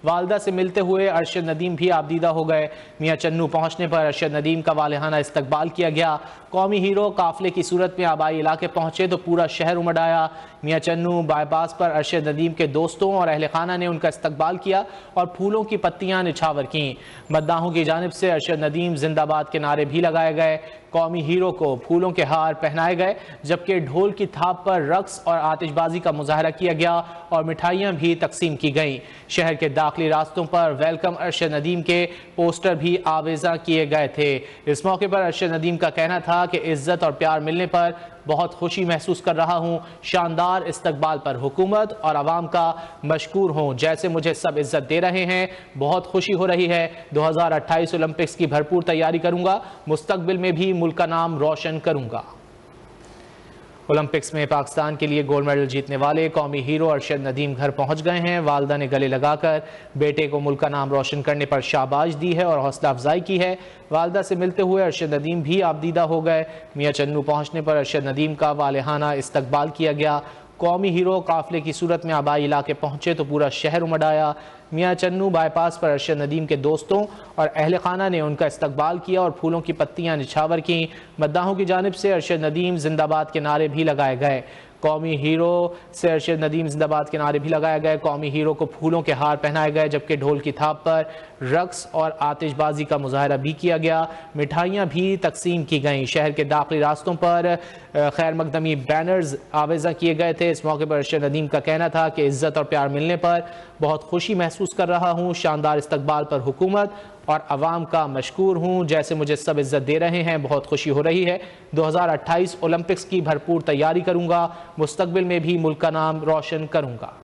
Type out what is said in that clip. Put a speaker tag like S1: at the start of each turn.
S1: वालदा से मिलते हुए अरशद नदीम भी आबदीदा हो गए। मियां चन्नू पहुंचने पर अरशद नदीम का वालिहाना इस्तकबाल किया गया। कौमी हीरो काफिले की सूरत में आबाई इलाके पहुंचे तो पूरा शहर उमड़ आया। मियां चन्नू बाईपास पर अरशद नदीम के दोस्तों और अहले खाना ने उनका इस्तकबाल किया और फूलों की पत्तियां निछावर की। मद्दाहों की जानिब से अरशद नदीम जिंदाबाद के नारे भी लगाए गए। कौमी हीरो को फूलों के हार पहनाए गए, जबकि ढोल की थाप पर रक्स और आतिशबाजी का मुजाहरा किया गया और मिठाइयां भी तकसीम की गईं। शहर के दाखिली रास्तों पर वेलकम अरशद नदीम के पोस्टर भी आवेजा किए गए थे। इस मौके पर अरशद नदीम का कहना था कि इज्जत और प्यार मिलने पर बहुत खुशी महसूस कर रहा हूँ। शानदार इस्तकबाल पर हुकूमत और आवाम का मशकूर हूँ। जैसे मुझे सब इज्जत दे रहे हैं, बहुत खुशी हो रही है। 2028 ओलंपिक्स की भरपूर तैयारी करूँगा, मुस्तकबिल में भी मुल्क का नाम रोशन करूँगा। ओलंपिक्स में पाकिस्तान के लिए गोल्ड मेडल जीतने वाले कौमी हीरो अरशद नदीम घर पहुंच गए हैं। वालदा ने गले लगाकर बेटे को मुल्क का नाम रोशन करने पर शाबाश दी है और हौसला अफजाई की है। वालदा से मिलते हुए अरशद नदीम भी आबदीदा हो गए। मियां चन्नू पहुंचने पर अरशद नदीम का वालिहाना इस्तकबाल किया गया। कौमी हीरो काफिले की सूरत में आबाई इलाके पहुंचे तो पूरा शहर उमड़ आया। मियां चन्नू बाईपास पर अरशद नदीम के दोस्तों और अहले खाना ने उनका इस्तकबाल किया और फूलों की पत्तियां निछावर की। मद्दाहों की जानिब से अरशद नदीम जिंदाबाद के नारे भी लगाए गए। कौमी हीरो से अरशद नदीम जिंदाबाद के नारे भी लगाए गए। कौमी हीरो को फूलों के हार पहनाए गए, जबकि ढोल की थाप पर रक्स और आतिशबाजी का मुजाहरा भी किया गया। मिठाइयाँ भी तकसीम की गईं। शहर के दाखिली रास्तों पर खैर मकदमी बैनर्स आवेजा किए गए थे। इस मौके पर अरशद नदीम का कहना था कि इज्जत और प्यार मिलने पर बहुत खुशी महसूस कर रहा हूँ। शानदार इस्तकबाल पर हुकूमत और आवाम का मशकूर हूँ। जैसे मुझे सब इज्जत दे रहे हैं, बहुत खुशी हो रही है। 2028 ओलंपिक्स की भरपूर तैयारी करूँगा, मुस्तकबिल में भी मुल्क का नाम रोशन करूँगा।